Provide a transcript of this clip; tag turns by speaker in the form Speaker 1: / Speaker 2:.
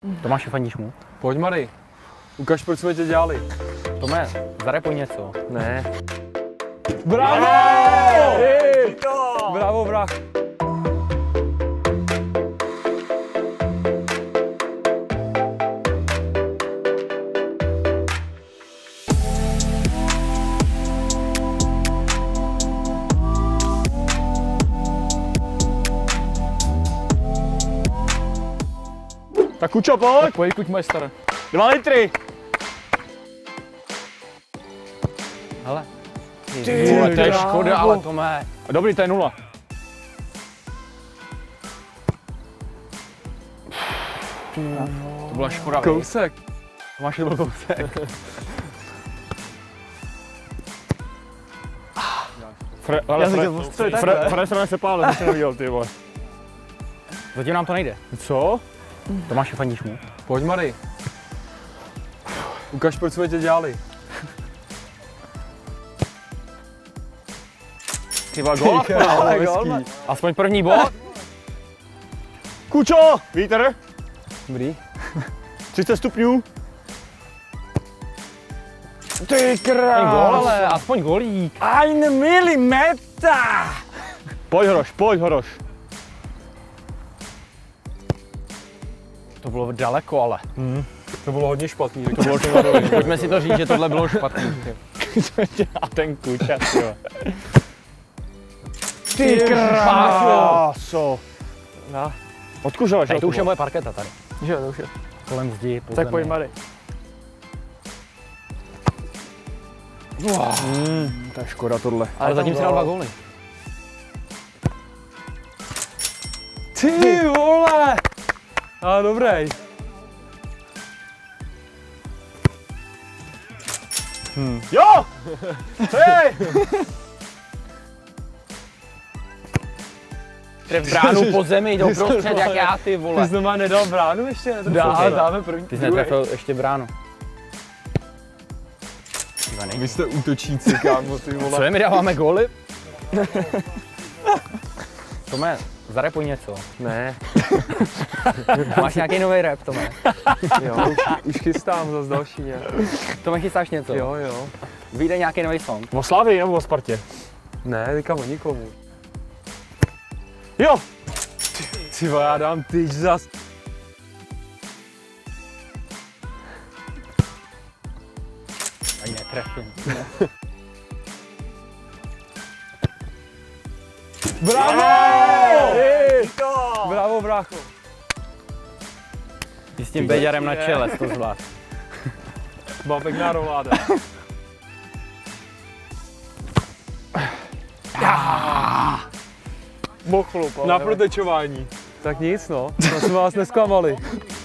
Speaker 1: Tomáši, fandíš mu?
Speaker 2: Pojď, Mary. Ukaž, proč jsme tě dělali.
Speaker 1: Tome, zarepuj něco.
Speaker 2: Ne. Bravo! Bravo, brach.
Speaker 3: Tak Kučo, pojď!
Speaker 1: Pojď, kuťmajster.
Speaker 3: 2 litry!
Speaker 1: Hele.
Speaker 3: Ty
Speaker 1: Vole, to je
Speaker 3: krávo.
Speaker 1: škoda, ale Tome.
Speaker 3: Dobrý, to je 0.
Speaker 1: To byla škoda.
Speaker 2: Kousek.
Speaker 1: Tomáši, to byl kousek.
Speaker 3: Fred se nesepál, ale to neviděl, ty vole.
Speaker 1: Zatím nám to nejde.
Speaker 3: Co?
Speaker 1: Tomáši, fandíš mu?
Speaker 2: Pojď, Mary. Ukaž, proč jsme tě dělali.
Speaker 3: Ty vole, gól,
Speaker 2: Hezký.
Speaker 1: Aspoň první bod.
Speaker 3: Kučo, vítr,
Speaker 2: Dobrý.
Speaker 3: 30 stupňů. Ty
Speaker 1: Ten
Speaker 3: krás.
Speaker 1: gól, ale aspoň golík.
Speaker 3: Ein Millimeter. Pojď Horoš.
Speaker 1: To bylo daleko, ale.
Speaker 2: To bylo hodně špatný.
Speaker 1: To bylo špatný. Pojďme si to říct, že tohle bylo špatný.
Speaker 3: A ten Kuča, jo.
Speaker 1: Ty
Speaker 3: kráso.
Speaker 2: No.
Speaker 3: Odkuřovač,
Speaker 1: Tady to už je moje parketa tady.
Speaker 2: Že, to už je.
Speaker 1: Kolem zdi, po
Speaker 3: Tak
Speaker 1: zemi.
Speaker 3: pojď, Mary. To je škoda tohle.
Speaker 1: Ale zatím si dal 2 góly.
Speaker 2: Ty vole! Ale dobrý.
Speaker 3: Jo! Hej!
Speaker 1: Tref bránu po zemi, jdou prostřed jak já, ty
Speaker 2: Ty
Speaker 1: vole.
Speaker 2: jsi doma nedal bránu ještě? Dáme první.
Speaker 1: Ty jsi netrefil ještě bránu.
Speaker 2: Vy jste útočníci, kámo, ty vole.
Speaker 1: Co je, my dáváme góly? Tome, zarepuj něco.
Speaker 2: Ne.
Speaker 1: Máš nějaký nový rap, Tome?
Speaker 2: Jo, už chystám zase další nějak.
Speaker 1: Tome, chystáš něco?
Speaker 2: Jo.
Speaker 1: Vyjde nějaký nový song.
Speaker 3: O Slavii nebo o Spartě?
Speaker 2: Ne, teďka o nikomu.
Speaker 3: Jo!
Speaker 2: Ty vole, já dám tyč zas.
Speaker 1: Ani netrefím.
Speaker 2: Bravo! Bravo, brácho.
Speaker 1: Ty s tím beďarem na čele, to zvlád.
Speaker 2: Byla pěkná roláda.
Speaker 3: Bochlup, ale
Speaker 2: Na protečování. Tak nic no, to jsme vás nesklamali.